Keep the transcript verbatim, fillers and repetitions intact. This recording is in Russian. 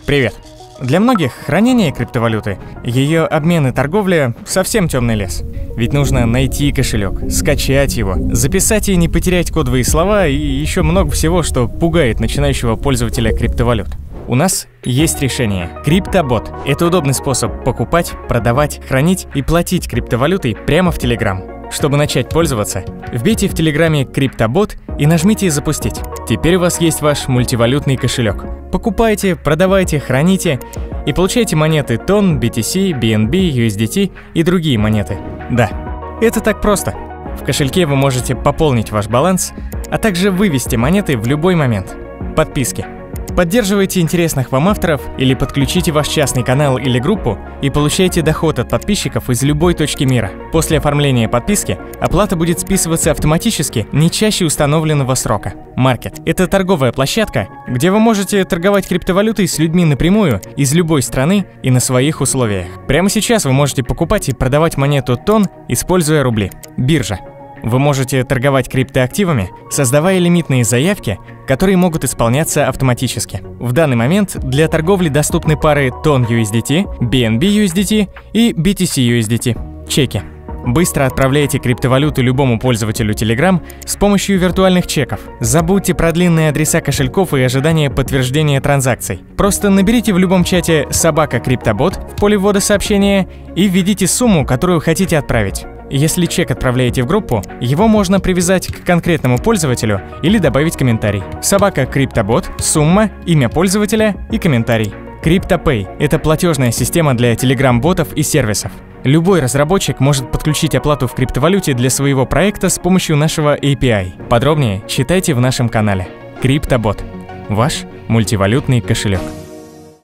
Привет! Для многих хранение криптовалюты, ее обмен и торговля – совсем темный лес. Ведь нужно найти кошелек, скачать его, записать и не потерять кодовые слова и еще много всего, что пугает начинающего пользователя криптовалют. У нас есть решение. CryptoBot – это удобный способ покупать, продавать, хранить и платить криптовалютой прямо в Telegram. Чтобы начать пользоваться, вбейте в Телеграме CryptoBot и нажмите «Запустить». Теперь у вас есть ваш мультивалютный кошелек. Покупайте, продавайте, храните и получайте монеты тон, би ти си, би эн би, ю эс ди ти и другие монеты. Да, это так просто. В кошельке вы можете пополнить ваш баланс, а также вывести монеты в любой момент. Подписки. Поддерживайте интересных вам авторов или подключите ваш частный канал или группу и получайте доход от подписчиков из любой точки мира. После оформления подписки оплата будет списываться автоматически не чаще установленного срока. Маркет – это торговая площадка, где вы можете торговать криптовалютой с людьми напрямую из любой страны и на своих условиях. Прямо сейчас вы можете покупать и продавать монету тон, используя рубли. Биржа. Вы можете торговать криптоактивами, создавая лимитные заявки, которые могут исполняться автоматически. В данный момент для торговли доступны пары тон ю эс ди ти, би эн би ю эс ди ти и би ти си ю эс ди ти. Чеки. Быстро отправляйте криптовалюту любому пользователю Telegram с помощью виртуальных чеков. Забудьте про длинные адреса кошельков и ожидание подтверждения транзакций. Просто наберите в любом чате «собака CryptoBot» в поле ввода сообщения и введите сумму, которую хотите отправить. Если чек отправляете в группу, его можно привязать к конкретному пользователю или добавить комментарий. Собака CryptoBot, сумма, имя пользователя и комментарий. CryptoPay – это платежная система для Telegram-ботов и сервисов. Любой разработчик может подключить оплату в криптовалюте для своего проекта с помощью нашего эй пи ай. Подробнее читайте в нашем канале. CryptoBot – ваш мультивалютный кошелек.